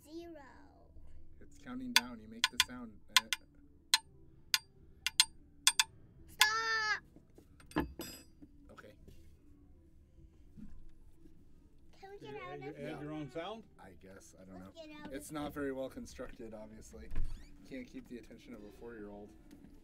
0. It's counting down. You make the sound. Stop! Okay. Can we Did get out you of add your own sound? I guess. I don't know. Let's get out It's of not very well constructed, obviously. Can't keep the attention of a 4-year-old.